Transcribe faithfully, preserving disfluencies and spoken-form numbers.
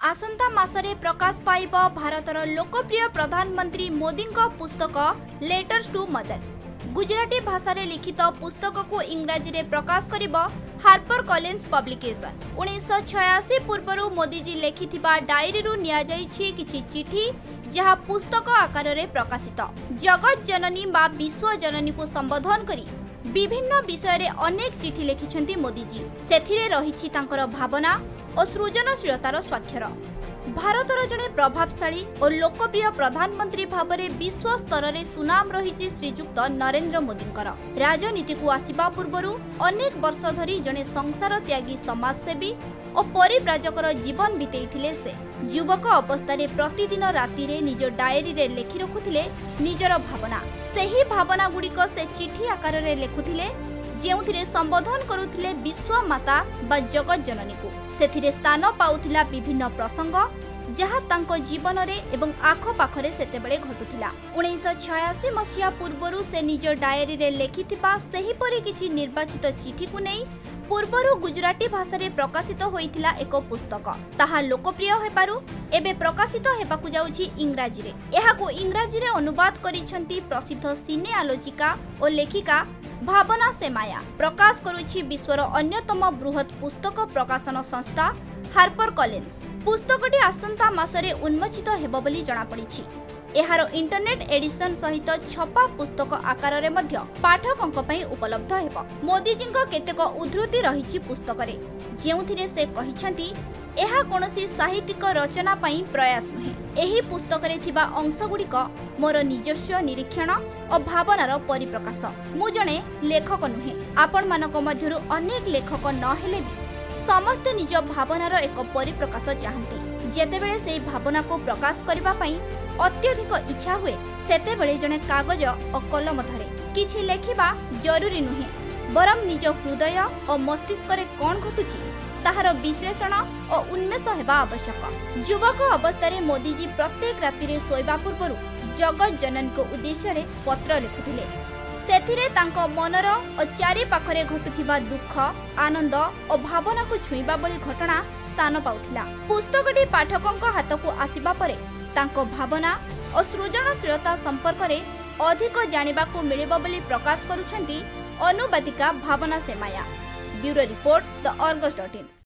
आसंता मासरे प्रकाश पाइब भारतर लोकप्रिय प्रधानमंत्री मोदी पुस्तक लेटर्स टू मदर। गुजराती भाषा रे लिखित पुस्तक को इंग्राजी रे प्रकाश करिब हार्पर कॉलिन्स पब्लिकेशन। उन्नीस छयासी पूर्व मोदीजी लिखिथिबा डायरी रु निया जाइछि किछि चिठी जहा पुस्तक आकार रे प्रकाशित। जगत जननी बा विश्व जननी को संबोधन करी विभिन्न विषय रे अनेक चिठी लिखिछन्ति मोदीजी। सेथिरे रहिछि तांकर भावना और सृजनशीलतार स्वाक्षर। भारतर जड़े प्रभावशाली और लोकप्रिय प्रधानमंत्री भावरे विश्व स्तर में सुनाम रही श्रीजुक्त नरेंद्र मोदी। राजनीति को आसिबा पूर्वरु अनेक वर्ष धरी जड़े संसार त्यागी समाजसेवी और परिव्राजकर जीवन बितेइथिले। से युवक अवस्था प्रतिदिन राति रे निज डायरी रे लेखि रखुथिले निजर भावना। सेही भावना गुड़िक से चिठी आकार रे लेखुथिले जेउथिरे संबोधन करुथिले विश्व माता बा जगत जननी को। सेथिरे स्थान पाउथिला विभिन्न प्रसंग जहा तांको जीवन रे एवं आख पाखरे सेतेबेले घटुथिला। उन्नीस छयासी मसीहा पूर्वरु से निज डायरी रे लेखिथिबा सेहीपरि किछि निर्वाचित चिठी को नै पूर्वरु गुजराती भाषा रे प्रकाशित होइथिला एक पुस्तक। ताहा लोकप्रिय हेबारु एबे प्रकाशित हेबाकु जाउछि इंग्राजी रे। एहाको इंग्राजी रे अनुवाद करिसंती प्रसिद्ध सिने आलोचिका और लेखिका भावना सेमाया। प्रकाश करुछि विश्वर अन्यतम बृहत पुस्तक प्रकाशन संस्था हार्पर कॉलिन्स। पुस्तकटी आसंता मासरे उन्मोचित हेबो बोली जणा पड़िछि। एहारो इंटरनेट एडिशन सहित छपा पुस्तक आकार रे मध्य पाठकंक पई उपलब्ध हेबो। मोदीजींको केतेक उद्धृति रहिछि पुस्तक रे जेउथिरे से कहिसंती एहा कोनोसी साहित्यिक रचना पई प्रयास नहे। एही पुस्तक रे थिबा अंश गुड़िक मोर निजस्व निरीक्षण और भावनार परिप्रकाश। मु जणे लेखक नुहे। आपण मानक मध्यरु अनेक लेखक न हेले भी समस्त निज भावनार एक परिप्रकाश चाहती। जेतेबेले से भावना को प्रकाश करबा पई अत्यधिक इच्छा हुए सेतेबेले जणे कागज और कलम धरे। किछि लेखिबा जरूरी नुहे, बरम निज हृदय और मस्तिष्क रे कोन घटुछि ताहार विश्लेषण और उन्मेष हेबा आवश्यक। युवक अवस्था रे मोदीजी प्रत्येक राति रे सोइबा पूर्वरु जगत जननी को उद्देश्य रे पत्र लिखुथिले। सेथिरे तांको मनर और चारि पाखरे घटुथिबा दुख, आनंद और भावना को छुईबा बली घटना स्थान पाउथिला। पुस्तकटी पाठकंक हाथ को आसीबा परे तांको भावना और सृजनशीलता संपर्क रे अधिक जानिबा को मिलिबो बोली प्रकाश करूछंती अनुवादिका भावना सेमाया। Bureau report the Argus dot in.